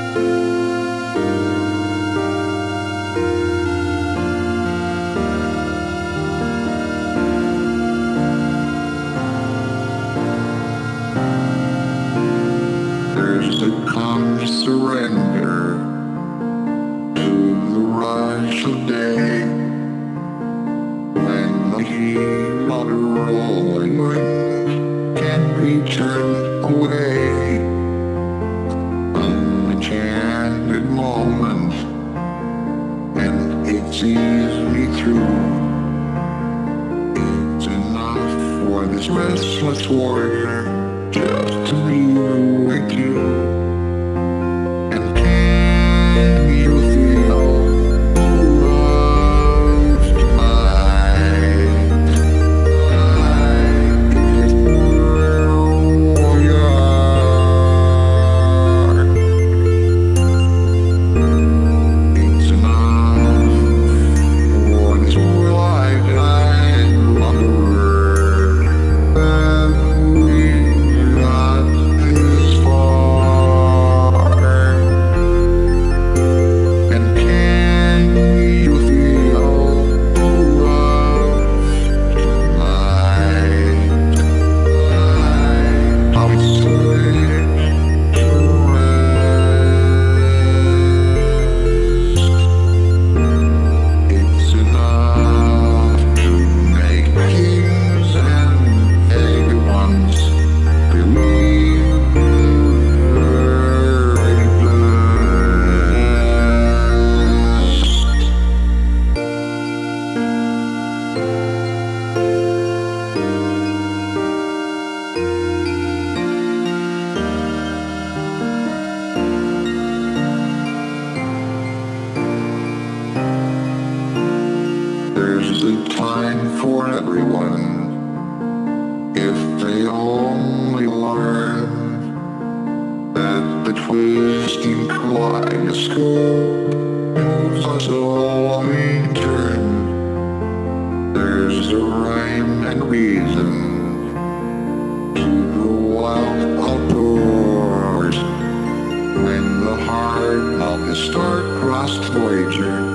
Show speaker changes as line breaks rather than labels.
There's a calm surrender to the rush of day, when the heat of the rolling wind can't be turned away. An enchanted moment, and it sees me through. It's enough for this restless warrior just to be with you. And can you feel love tonight? It's where we are. It's enough for this lifetime longer than we got this far. And can you feel love tonight? I'm slipped to rest. It's enough to make kings and vagabonds believe very blessed. There's a time for everyone, if they only learn that the twisting kaleidoscope moves us all in turn. There's a rhyme and reason to the wild outdoors, when the heart of the star-crossed voyager